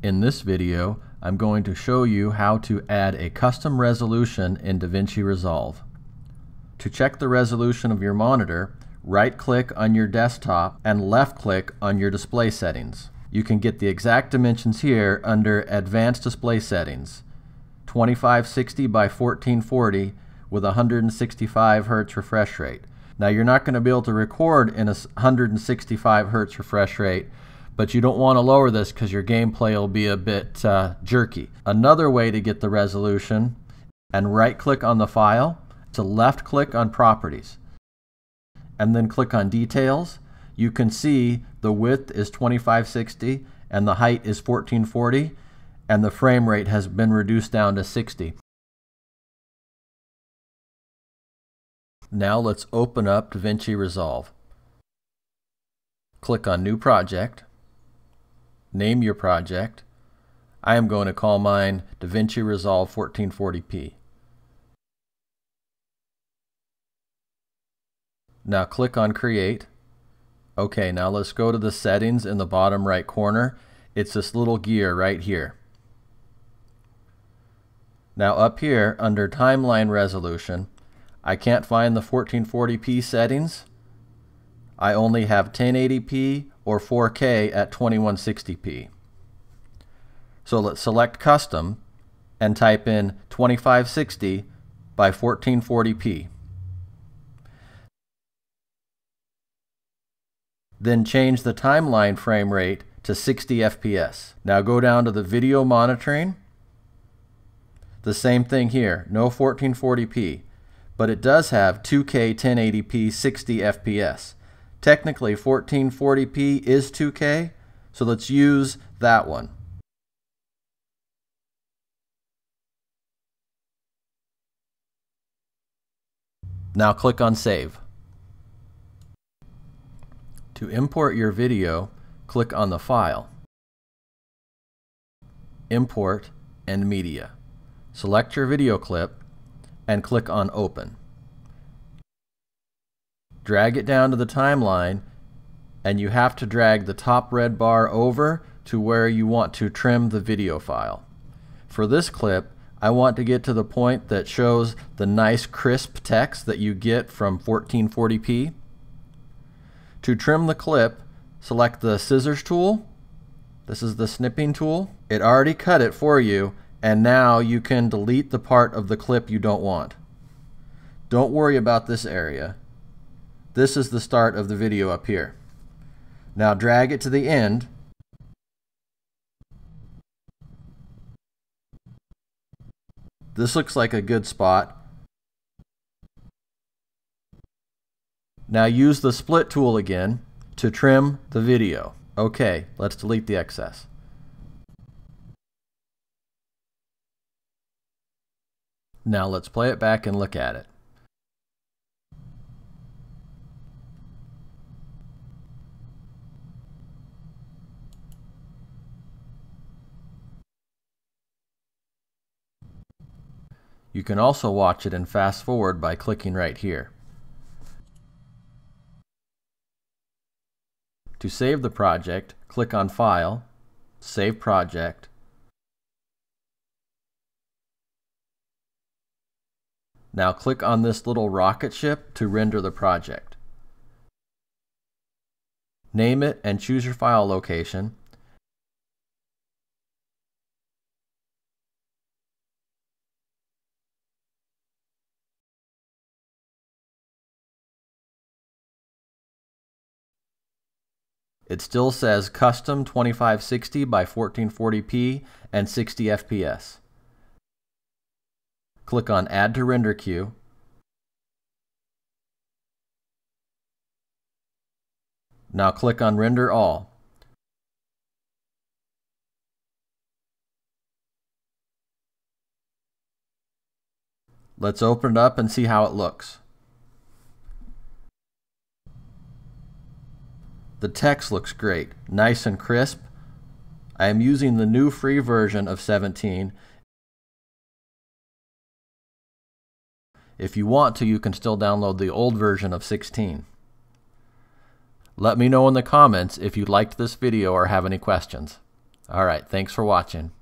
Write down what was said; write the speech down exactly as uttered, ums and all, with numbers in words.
In this video, I'm going to show you how to add a custom resolution in DaVinci Resolve. To check the resolution of your monitor, right-click on your desktop and left-click on your display settings. You can get the exact dimensions here under Advanced Display Settings, twenty-five sixty by fourteen forty with one hundred sixty-five hertz refresh rate. Now you're not going to be able to record in a one hundred sixty-five hertz refresh rate, but you don't want to lower this because your gameplay will be a bit uh, jerky. Another way to get the resolution, and right-click on the file, to left-click on Properties, and then click on Details. You can see the width is twenty-five sixty and the height is fourteen forty, and the frame rate has been reduced down to sixty. Now let's open up DaVinci Resolve. Click on New Project. Name your project. I am going to call mine DaVinci Resolve fourteen forty p. Now click on Create. Okay, now let's go to the settings in the bottom right corner. It's this little gear right here. Now up here under Timeline Resolution, I can't find the fourteen forty p settings. I only have ten eighty p or four K at twenty-one sixty p. So let's select Custom and type in twenty-five sixty by fourteen forty p. Then change the timeline frame rate to sixty F P S. Now go down to the video monitoring. The same thing here, no fourteen forty p, but it does have two K ten eighty p sixty F P S. Technically fourteen forty p is two K, so let's use that one. Now click on Save. To import your video, click on the File, Import and Media. Select your video clip and click on Open. Drag it down to the timeline, and you have to drag the top red bar over to where you want to trim the video file. For this clip, I want to get to the point that shows the nice crisp text that you get from fourteen forty p. To trim the clip, select the Scissors tool. This is the snipping tool. It already cut it for you, and now you can delete the part of the clip you don't want. Don't worry about this area. This is the start of the video up here. Now drag it to the end. This looks like a good spot. Now use the split tool again to trim the video. Okay, let's delete the excess. Now let's play it back and look at it. You can also watch it in fast forward by clicking right here. To save the project, click on File, Save Project, now click on this little rocket ship to render the project. Name it and choose your file location. It still says Custom twenty-five sixty by fourteen forty p and sixty F P S. Click on Add to Render Queue. Now click on Render All. Let's open it up and see how it looks. The text looks great, nice and crisp. I am using the new free version of seventeen. If you want to, you can still download the old version of sixteen. Let me know in the comments if you liked this video or have any questions. All right, thanks for watching.